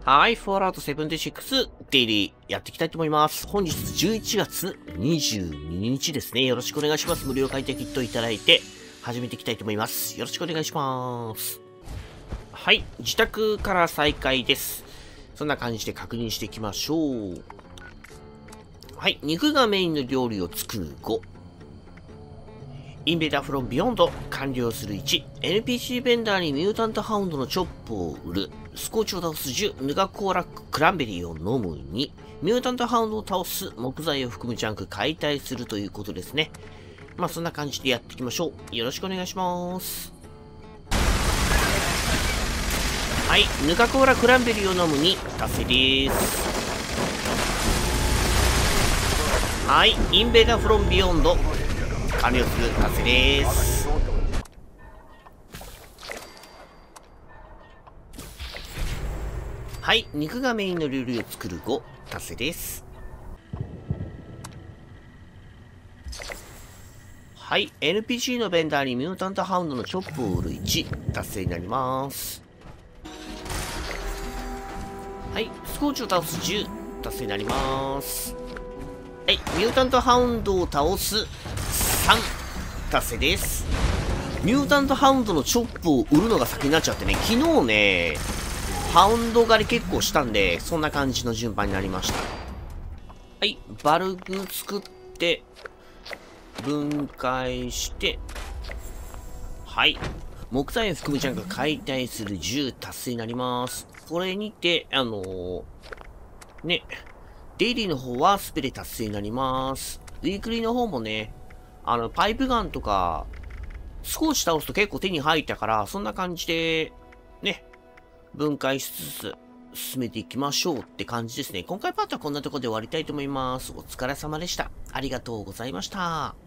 はい、フォールアウト76デイリーやっていきたいと思います。本日11月22日ですね。よろしくお願いします。無料解体キットいただいて始めていきたいと思います。よろしくお願いします。はい、自宅から再開です。そんな感じで確認していきましょう。はい、肉がメインの料理を作る5。インベーダーフロンビヨンド完了する1。NPC ベンダーにミュータントハウンドのチョップを売る。スコーチを倒す10。ヌガコーラッククランベリーを飲む2。ミュータントハウンドを倒す。木材を含むジャンク解体するということですね。まあそんな感じでやっていきましょう。よろしくお願いします。はい。ヌガコーラクランベリーを飲む2。達成です。はい。インベーダーフロンビヨンド完了する。達成です。はい。肉がメインの料理を作る5。達成です。はい。NPC のベンダーにミュータントハウンドのチョップを売る1。達成になります。はい。スコーチを倒す10。達成になります。はい。ミュータントハウンドを倒す3。達成です。ミュータントハウンドのチョップを売るのが先になっちゃってね、昨日ね、ハウンド狩り結構したんで、そんな感じの順番になりました。はい。バルグ作って、分解して、はい。木材を含むジャンク解体する10達成になります。これにて、ね、デイリーの方はスペで達成になります。ウィークリーの方もね、パイプガンとか、少し倒すと結構手に入ったから、そんな感じで、ね、分解しつつ、進めていきましょうって感じですね。今回パートはこんなところで終わりたいと思います。お疲れ様でした。ありがとうございました。